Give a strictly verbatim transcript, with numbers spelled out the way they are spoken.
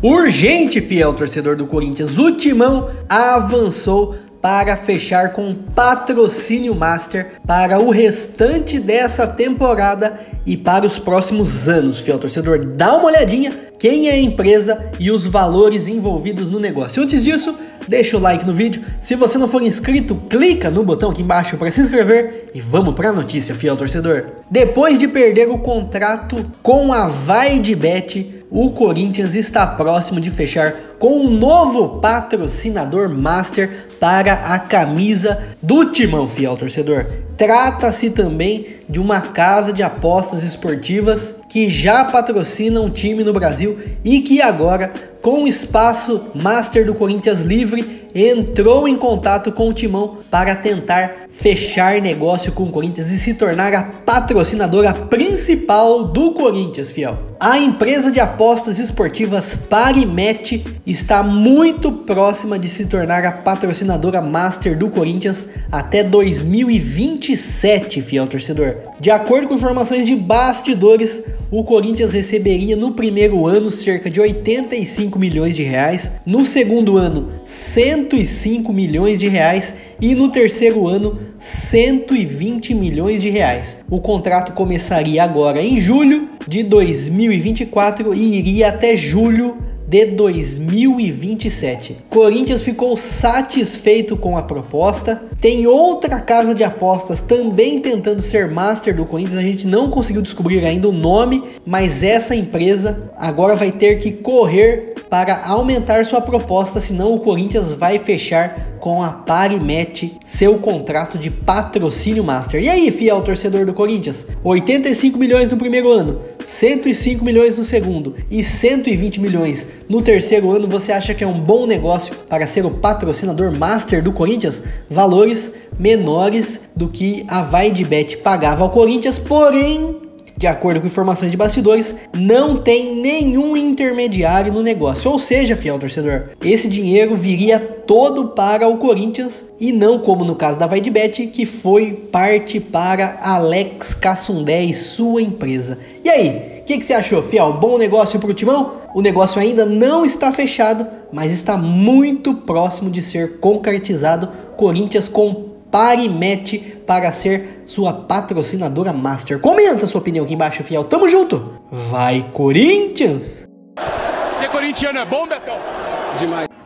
Urgente, fiel torcedor do Corinthians, o Timão avançou para fechar com patrocínio master para o restante dessa temporada e para os próximos anos, fiel torcedor. Dá uma olhadinha quem é a empresa e os valores envolvidos no negócio. Antes disso, deixa o like no vídeo. Se você não for inscrito, clica no botão aqui embaixo para se inscrever e vamos para a notícia, fiel torcedor. Depois de perder o contrato com a VaideBet, o Corinthians está próximo de fechar com um novo patrocinador master para a camisa do Timão, fiel torcedor. Trata-se também de uma casa de apostas esportivas que já patrocina um time no Brasil e que agora, com o espaço master do Corinthians livre, entrou em contato com o Timão para tentar fechar negócio com o Corinthians e se tornar a patrocinadora principal do Corinthians, fiel. A empresa de apostas esportivas Parimatch está muito próxima de se tornar a patrocinadora master do Corinthians até dois mil e vinte e sete, fiel torcedor. De acordo com informações de bastidores, o Corinthians receberia no primeiro ano cerca de oitenta e cinco milhões de reais, no segundo ano cento e cinco milhões de reais e no terceiro ano cento e vinte milhões de reais. O contrato começaria agora em julho de dois mil e vinte e quatro e iria até julho de dois mil e vinte e sete. Corinthians ficou satisfeito com a proposta. Tem outra casa de apostas também tentando ser master do Corinthians. A gente não conseguiu descobrir ainda o nome, mas essa empresa agora vai ter que correr para aumentar sua proposta, senão o Corinthians vai fechar com a Parimatch seu contrato de patrocínio master. E aí, fiel torcedor do Corinthians? oitenta e cinco milhões no primeiro ano, cento e cinco milhões no segundo e cento e vinte milhões no terceiro ano. Você acha que é um bom negócio para ser o patrocinador master do Corinthians? Valores menores do que a VaideBet pagava ao Corinthians, porém, de acordo com informações de bastidores, não tem nenhum intermediário no negócio. Ou seja, fiel torcedor, esse dinheiro viria todo para o Corinthians e não como no caso da VaideBet, que foi parte para Alex Cassundé e sua empresa. E aí, o que, que você achou, fiel? Bom negócio para o Timão? O negócio ainda não está fechado, mas está muito próximo de ser concretizado. Corinthians com Parimatch para ser sua patrocinadora master. Comenta sua opinião aqui embaixo, fiel. Tamo junto. Vai, Corinthians! Ser corintiano é bom, Betão? Demais.